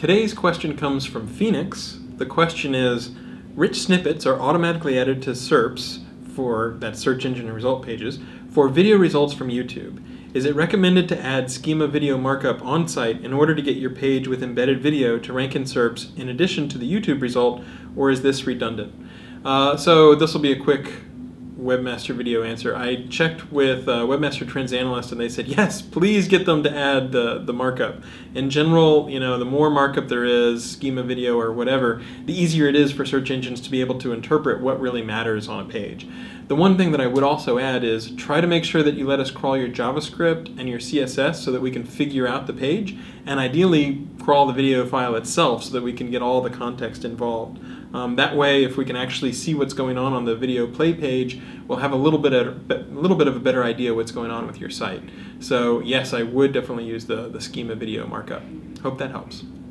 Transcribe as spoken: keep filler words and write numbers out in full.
Today's question comes from Phoenix. The question is, rich snippets are automatically added to S E R Ps, for that search engine and result pages, for video results from YouTube. Is it recommended to add schema video markup on site in order to get your page with embedded video to rank in S E R Ps in addition to the YouTube result, or is this redundant? Uh, so this will be a quick Webmaster Video answer. I checked with uh, Webmaster Trends Analyst and they said, yes, please get them to add the, the markup. In general, you know, the more markup there is, schema video or whatever, the easier it is for search engines to be able to interpret what really matters on a page. The one thing that I would also add is try to make sure that you let us crawl your JavaScript and your C S S so that we can figure out the page, and ideally crawl the video file itself so that we can get all the context involved. Um, that way, if we can actually see what's going on on the video play page, we'll have a little bit of a little bit of a better idea what's going on with your site. So yes, I would definitely use the, the schema video markup. Hope that helps.